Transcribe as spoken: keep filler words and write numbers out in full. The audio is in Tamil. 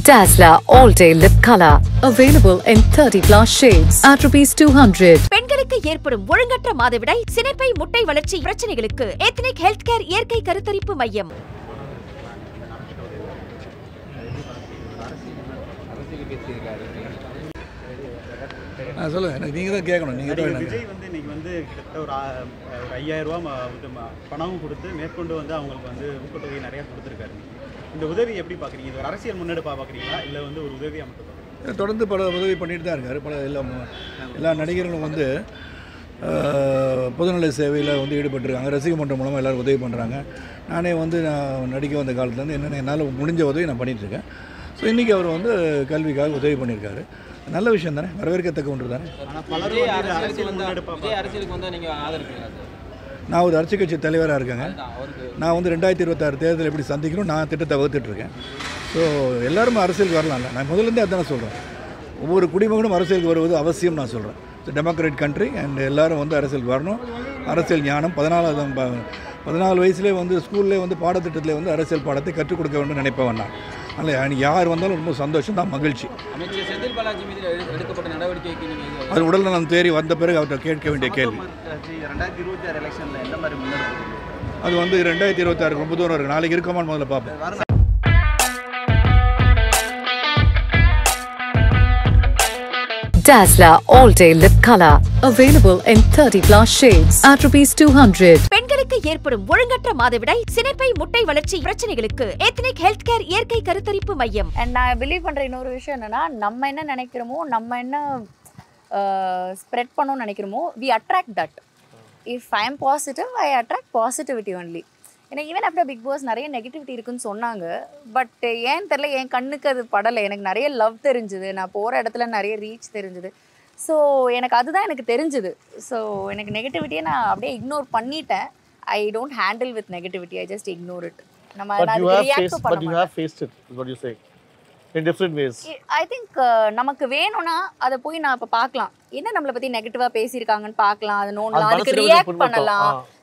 Dazller All Day Lip Color. Available in thirty plus shades at rupees two hundred. பெண்களுக்கு ஏற்படும் ஒழுங்கற்ற மாதவிடாய், சினைப்பை, முட்டை வளர்ச்சி பிரச்சனைகளுக்கு எத்னிக் ஹெல்த் கேர் இயற்கை கருத்தரிப்பு மையம். சொல்லுங்க, நீங்க தான் கேட்கணும். நீங்க தான் விஜய் வந்து இன்னைக்கு வந்து கிட்டத்தட்ட ஒரு ஒரு ஐயாயிரம் ரூபாய் பணமும் கொடுத்து மேற்கொண்டு வந்து அவங்களுக்கு வந்து ஊக்கத்தொகை நிறைய கொடுத்துருக்காரு. இந்த உதவி எப்படி பார்க்குறீங்க? இது ஒரு அரசியல் முன்னெடுப்பாக பார்க்குறீங்களா இல்லை வந்து ஒரு உதவியாக மட்டும் பார்க்குறீங்களா? தொடர்ந்து பல உதவி பண்ணிட்டு தான் இருக்காரு. பல எல்லா எல்லா நடிகர்களும் வந்து பொதுநல சேவையில் வந்து ஈடுபட்டிருக்காங்க. ரசிக மன்றம் மூலமாக எல்லோரும் உதவி பண்ணுறாங்க. நானே வந்து நான் நடிக்க வந்த காலத்துலேருந்து என்னென்ன என்னால் முடிஞ்ச உதவி நான் பண்ணிகிட்ருக்கேன். ஸோ இன்றைக்கி அவர் வந்து கல்விக்காக உதவி பண்ணியிருக்காரு. நல்ல விஷயம் தானே, வரவேற்கத்தக்க ஒன்று தானே. நான் ஒரு அரசியல் கட்சி தலைவராக இருக்கேங்க. நான் வந்து ரெண்டாயிரத்தி இருபத்தாறு தேர்தல் எப்படி சந்திக்கணும் நான் திட்டத்தை வகுத்துட்ருக்கேன். ஸோ எல்லாரும் அரசியலுக்கு வரலாம்ல. நான் முதலேருந்தே அதுதான் சொல்கிறேன். ஒவ்வொரு குடிமகனும் அரசியலுக்கு வருவது அவசியம் நான் சொல்கிறேன். இட்ஸ் டெமோக்ராட்டிக் கண்ட்ரி அண்ட் எல்லோரும் வந்து அரசியலுக்கு வரணும். அரசியல் ஞானம் பதினாலாவது பதினாலு வயசுலேயே வந்து ஸ்கூல்லேயே வந்து பாடத்திட்டத்தில் வந்து அரசியல் பாடத்தை கற்றுக் கொடுக்க வேண்டும் நினைப்பவன் நான். அதனால் யார் வந்தாலும் ரொம்ப சந்தோஷம் தான், மகிழ்ச்சி. அது உடல் நலம் தேறி வந்த பிறகு அவர்கிட்ட கேட்க வேண்டிய கேள்வி. அது வந்து ரெண்டாயிரத்தி இருபத்தி ஆறு ரொம்ப தூரம் இருக்குது. நாளைக்கு இருக்கமான்னு முதல்ல பார்ப்பேன். Dazller All Day Lip Color. Available in thirty plus shades at rupees two hundred. பெண்களுக்கு ஏற்படும் ஒழுங்கற்ற மாதவிடாய், சினைப்பை, முட்டை வளர்ச்சி பிரச்சனைகளுக்கு எத்னிக் ஹெல்த் கேர் இயற்கை கருத்தரிப்பு மையம். அண்ட் நான் பிலீவ் பண்ணுற இன்னொரு விஷயம் என்னன்னா, நம்ம என்ன நினைக்கிறோமோ, நம்ம என்ன ஸ்ப்ரெட் பண்ணணும்னு நினைக்கிறோமோ, we attract that. If I am positive, I attract positivity only. ஏன்னா ஈவன் ஆஃப்டர் பிக் பாஸ் நிறைய நெகட்டிவிட்டி இருக்குன்னு சொன்னாங்க. பட் ஏன் தெரில, என் கண்ணுக்கு அது படலை. எனக்கு நிறைய லவ் தெரிஞ்சுது, நான் போகிற இடத்துல நிறைய ரீச் தெரிஞ்சுது. ஸோ எனக்கு அதுதான் எனக்கு தெரிஞ்சுது. ஸோ எனக்கு நெகட்டிவிட்டியை நான் அப்படியே இக்னோர் பண்ணிட்டேன். I don't handle with negativity, I just ignore it. நம்ம ஐ திங்க் நமக்கு வேணும்னா அதை போய் நான் இப்போ பார்க்கலாம், என்ன நம்மளை பற்றி நெகட்டிவாக பேசியிருக்காங்கன்னு பார்க்கலாம், அதை நோண்டலாம், அதுக்கு ரியாக்ட் பண்ணலாம்.